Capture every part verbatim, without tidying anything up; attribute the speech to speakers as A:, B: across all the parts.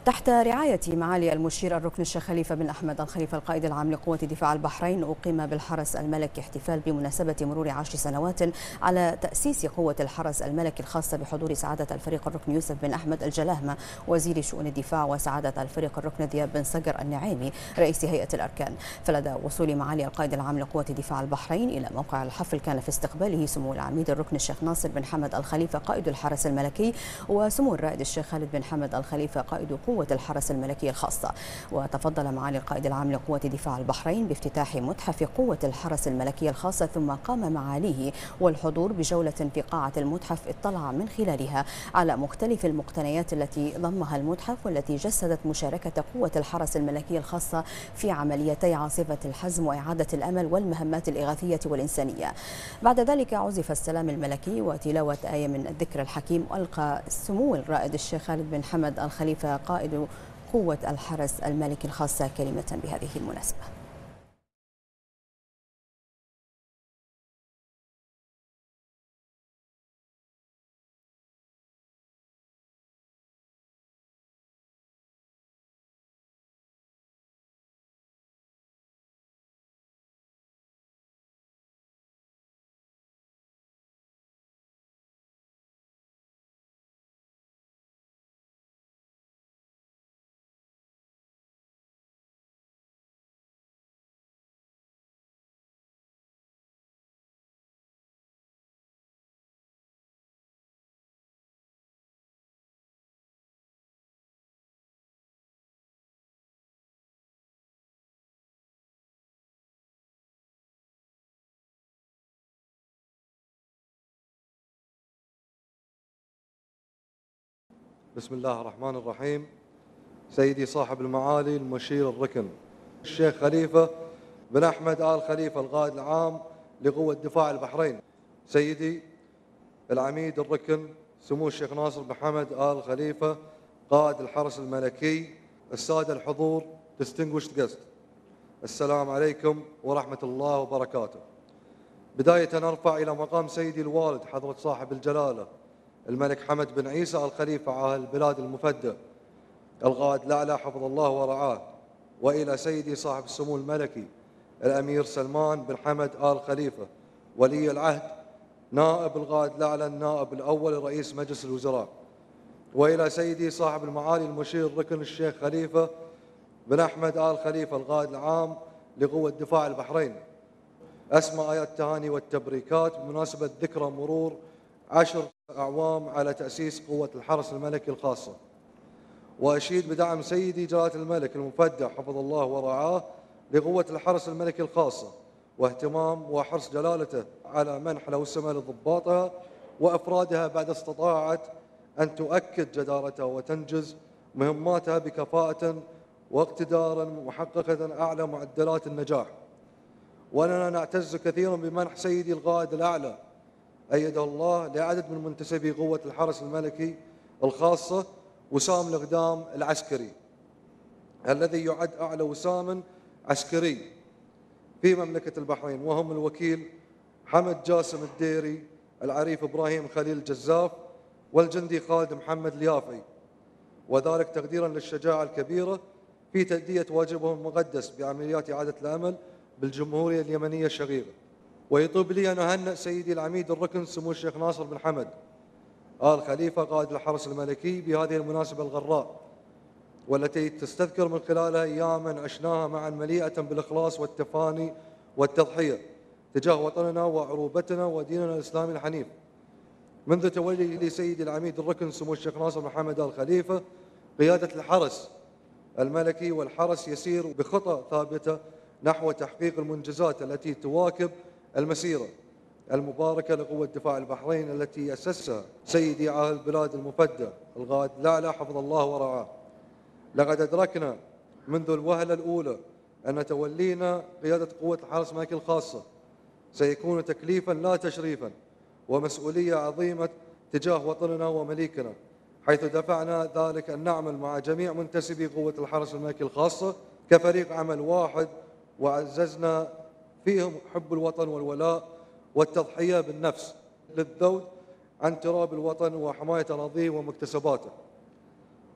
A: تحت رعاية معالي المشير الركن الشيخ خليفة بن أحمد الخليفة القائد العام لقوة دفاع البحرين، أقيم بالحرس الملكي احتفال بمناسبة مرور عشر سنوات على تأسيس قوة الحرس الملكي الخاصة، بحضور سعادة الفريق الركن يوسف بن أحمد الجلاهمة وزير شؤون الدفاع، وسعادة الفريق الركن ذياب بن صقر النعيمي رئيس هيئة الأركان. فلدى وصول معالي القائد العام لقوة دفاع البحرين إلى موقع الحفل، كان في استقباله سمو العميد الركن الشيخ ناصر بن حمد الخليفة قائد الحرس الملكي، وسمو الرائد الشيخ خالد بن حمد الخليفة قائد قوة الحرس الملكي الخاصة. وتفضل معالي القائد العام لقوة دفاع البحرين بافتتاح متحف قوة الحرس الملكي الخاصة، ثم قام معاليه والحضور بجولة في قاعة المتحف اطلع من خلالها على مختلف المقتنيات التي ضمها المتحف، والتي جسدت مشاركة قوة الحرس الملكي الخاصة في عمليتي عاصفة الحزم وإعادة الأمل والمهمات الإغاثية والإنسانية. بعد ذلك عزف السلام الملكي وتلاوة آية من الذكر الحكيم، ألقى سمو الرائد الشيخ خالد بن حمد الخليفة قائد قوة الحرس الملكي الخاصة كلمة بهذه المناسبة.
B: بسم الله الرحمن الرحيم. سيدي صاحب المعالي المشير الركن الشيخ خليفة بن أحمد آل خليفة القائد العام لقوة دفاع البحرين، سيدي العميد الركن سمو الشيخ ناصر بن حمد آل خليفة قائد الحرس الملكي، السادة الحضور distinguished guest، السلام عليكم ورحمة الله وبركاته. بداية أرفع إلى مقام سيدي الوالد حضرة صاحب الجلالة الملك حمد بن عيسى الخليفة عاهل البلاد المفدى القائد الأعلى حفظ الله ورعاه، وإلى سيدي صاحب السمو الملكي الأمير سلمان بن حمد آل خليفة ولي العهد نائب القائد الأعلى النائب الأول رئيس مجلس الوزراء، وإلى سيدي صاحب المعالي المشير الركن الشيخ خليفة بن أحمد آل خليفة القائد العام لقوة دفاع البحرين، أسمى آيات التهاني والتبريكات بمناسبة ذكرى مرور عشر أعوام على تأسيس قوة الحرس الملكي الخاصة. وأشيد بدعم سيدي جلالة الملك المفدى حفظ الله ورعاه لقوة الحرس الملكي الخاصة، واهتمام وحرص جلالته على منح لوسمة لضباطها وأفرادها بعد استطاعت أن تؤكد جدارتها وتنجز مهماتها بكفاءة واقتدارا، محققة أعلى معدلات النجاح. وأننا نعتز كثيرا بمنح سيدي القائد الأعلى أيده الله لعدد من منتسبي قوة الحرس الملكي الخاصة وسام الإقدام العسكري، الذي يعد أعلى وسام عسكري في مملكة البحرين، وهم الوكيل حمد جاسم الديري، العريف إبراهيم خليل الجزاف، والجندي خالد محمد اليافعي، وذلك تقديرا للشجاعة الكبيرة في تأدية واجبهم المقدس بعمليات إعادة الأمل بالجمهورية اليمنية الشقيقة. ويطيب لي أن أهنئ سيدي العميد الركن سمو الشيخ ناصر بن حمد آل خليفة قائد الحرس الملكي بهذه المناسبة الغراء، والتي تستذكر من خلالها أياما عشناها معا مليئة بالإخلاص والتفاني والتضحية تجاه وطننا وعروبتنا وديننا الإسلامي الحنيف. منذ تولي لسيدي العميد الركن سمو الشيخ ناصر بن حمد آل خليفة قيادة الحرس الملكي، والحرس يسير بخطى ثابتة نحو تحقيق المنجزات التي تواكب المسيرة المباركة لقوة دفاع البحرين التي أسسها سيدي عاهل البلاد المفدى القائد الأعلى حفظ الله ورعاه. لقد أدركنا منذ الوهلة الأولى أن تولينا قيادة قوة الحرس الملكي الخاصة سيكون تكليفا لا تشريفا، ومسؤولية عظيمة تجاه وطننا ومليكنا، حيث دفعنا ذلك أن نعمل مع جميع منتسبي قوة الحرس الملكي الخاصة كفريق عمل واحد، وعززنا فيهم حب الوطن والولاء والتضحية بالنفس للذود عن تراب الوطن وحماية أراضيه ومكتسباته.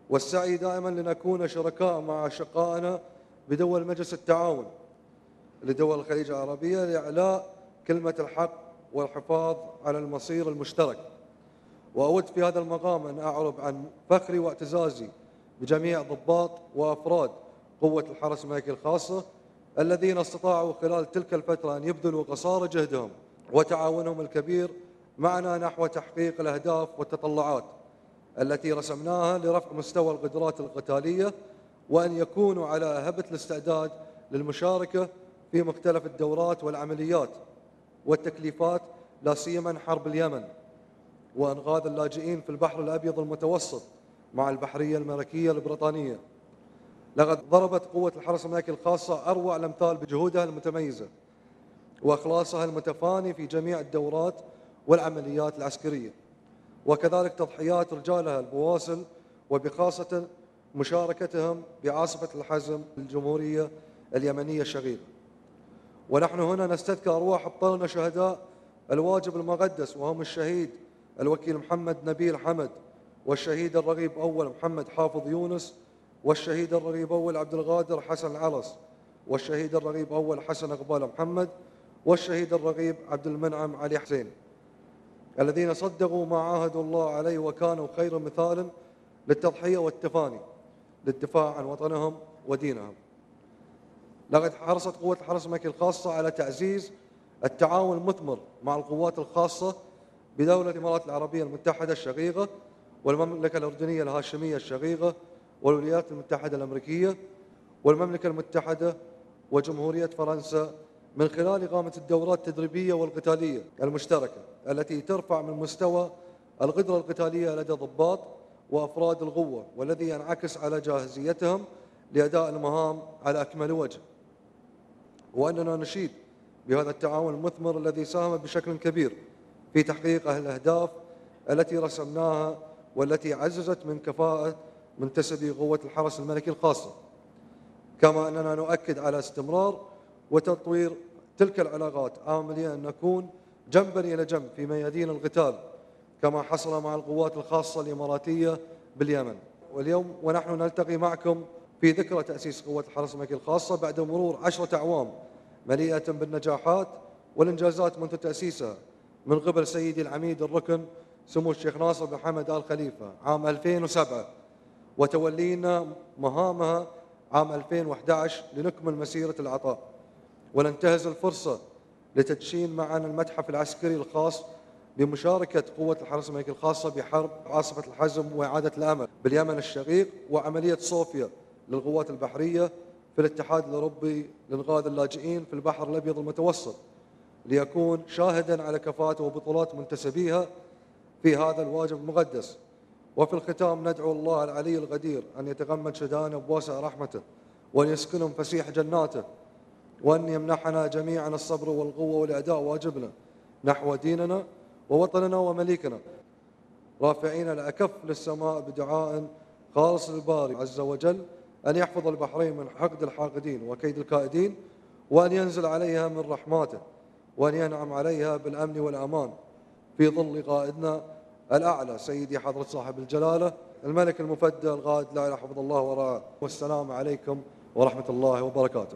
B: والسعي دائما لنكون شركاء مع أشقائنا بدول مجلس التعاون لدول الخليج العربية لإعلاء كلمة الحق والحفاظ على المصير المشترك. وأود في هذا المقام أن أعرب عن فخري واعتزازي بجميع ضباط وأفراد قوة الحرس الملكي الخاصة الذين استطاعوا خلال تلك الفترة أن يبذلوا قصارى جهدهم وتعاونهم الكبير معنا نحو تحقيق الأهداف والتطلعات التي رسمناها لرفع مستوى القدرات القتالية، وأن يكونوا على هبة الاستعداد للمشاركة في مختلف الدورات والعمليات والتكليفات، لا سيما حرب اليمن وإنقاذ اللاجئين في البحر الأبيض المتوسط مع البحرية الملكية البريطانية. لقد ضربت قوة الحرس الملكي الخاصة أروع الأمثال بجهودها المتميزة وإخلاصها المتفاني في جميع الدورات والعمليات العسكرية، وكذلك تضحيات رجالها البواسل وبخاصة مشاركتهم بعاصفة الحزم الجمهورية اليمنية الشقيقة. ونحن هنا نستذكر أرواح أبطالنا شهداء الواجب المقدس، وهم الشهيد الوكيل محمد نبيل حمد، والشهيد الرغيب أول محمد حافظ يونس، والشهيد الرغيب أول عبد القادر حسن العرس، والشهيد الرغيب أول حسن إقبال محمد، والشهيد الرغيب عبد المنعم علي حسين، الذين صدقوا ما عاهدوا الله عليه وكانوا خير مثال للتضحية والتفاني للدفاع عن وطنهم ودينهم. لقد حرصت قوة الحرس الملكي الخاصة على تعزيز التعاون المثمر مع القوات الخاصة بدولة الإمارات العربية المتحدة الشقيقة والمملكة الأردنية الهاشمية الشقيقة والولايات المتحدة الأمريكية والمملكة المتحدة وجمهورية فرنسا، من خلال إقامة الدورات التدريبية والقتالية المشتركة التي ترفع من مستوى القدرة القتالية لدى ضباط وأفراد القوة، والذي ينعكس على جاهزيتهم لأداء المهام على أكمل وجه. وأننا نشيد بهذا التعاون المثمر الذي ساهم بشكل كبير في تحقيق الأهداف التي رسمناها، والتي عززت من كفاءة منتسبي قوة الحرس الملكي الخاصة. كما أننا نؤكد على استمرار وتطوير تلك العلاقات، عاملين أن نكون جنبا إلى جنب في ميادين القتال كما حصل مع القوات الخاصة الإماراتية باليمن. واليوم ونحن نلتقي معكم في ذكرى تأسيس قوة الحرس الملكي الخاصة بعد مرور عشرة أعوام مليئة بالنجاحات والإنجازات منذ تأسيسها من قبل سيدي العميد الركن سمو الشيخ ناصر بن حمد آل خليفة عام ألفين وسبعة، وتولينا مهامها عام ألفين وأحد عشر لنكمل مسيرة العطاء وننتهز الفرصة لتدشين معنا المتحف العسكري الخاص بمشاركة قوة الحرس الملكي الخاصة بحرب عاصفة الحزم وإعادة الأمل باليمن الشقيق، وعملية صوفيا للقوات البحرية في الاتحاد الأوروبي لإنقاذ اللاجئين في البحر الأبيض المتوسط، ليكون شاهدا على كفاءة وبطولات منتسبيها في هذا الواجب المقدس. وفي الختام ندعو الله العلي القدير أن يتغمد شهدائنا بواسع رحمته، وأن يسكنهم فسيح جناته، وأن يمنحنا جميعا الصبر والقوة لأداء واجبنا نحو ديننا ووطننا ومليكنا، رافعين الأكف للسماء بدعاء خالص للباري عز وجل أن يحفظ البحرين من حقد الحاقدين وكيد الكائدين، وأن ينزل عليها من رحماته، وأن ينعم عليها بالأمن والأمان في ظل قائدنا الأعلى سيدي حضرة صاحب الجلالة الملك المفدى القائد لا إله حفظ الله ورعاه. والسلام عليكم ورحمة الله وبركاته.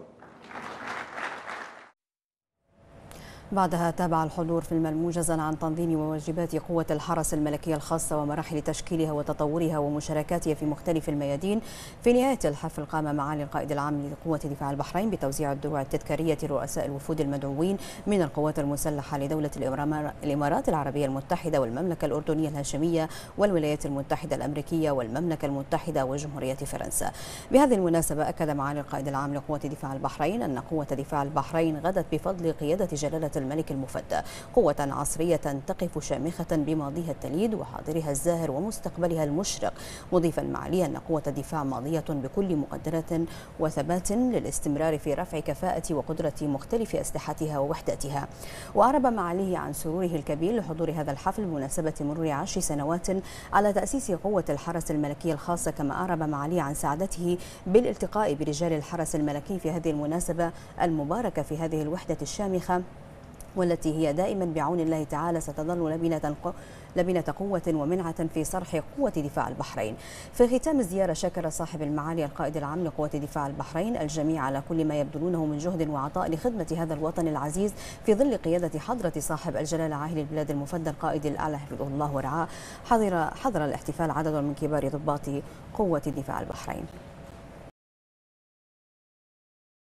A: بعدها تابع الحضور في المال موجزا عن تنظيم وواجبات قوة الحرس الملكية الخاصة ومراحل تشكيلها وتطورها ومشاركاتها في مختلف الميادين. في نهاية الحفل قام معالي القائد العام لقوة دفاع البحرين بتوزيع الدروع التذكارية لرؤساء الوفود المدعوين من القوات المسلحة لدولة الإمارات العربية المتحدة والمملكة الأردنية الهاشمية والولايات المتحدة الأمريكية والمملكة المتحدة وجمهورية فرنسا. بهذه المناسبة أكد معالي القائد العام لقوة دفاع البحرين أن قوة دفاع البحرين غدت بفضل قيادة جلالة الملك المفدى قوة عصرية تقف شامخة بماضيها التليد وحاضرها الزاهر ومستقبلها المشرق، مضيفا معاليا أن قوة الدفاع ماضية بكل مقدرة وثبات للاستمرار في رفع كفاءة وقدرة مختلف أسلحتها ووحداتها. وأعرب معاليه عن سروره الكبير لحضور هذا الحفل بمناسبة مرور عشر سنوات على تأسيس قوة الحرس الملكي الخاصة. كما أعرب معاليه عن سعادته بالالتقاء برجال الحرس الملكي في هذه المناسبة المباركة في هذه الوحدة الشامخة والتي هي دائما بعون الله تعالى ستظل لبنة لبنة قوة ومنعة في صرح قوة دفاع البحرين. في ختام الزيارة شكر صاحب المعالي القائد العام لقوة دفاع البحرين الجميع على كل ما يبذلونه من جهد وعطاء لخدمة هذا الوطن العزيز في ظل قيادة حضرة صاحب الجلالة عاهل البلاد المفدى القائد الأعلى حفظه الله ورعاه. حضر حضر الاحتفال عدد من كبار ضباط قوة دفاع البحرين.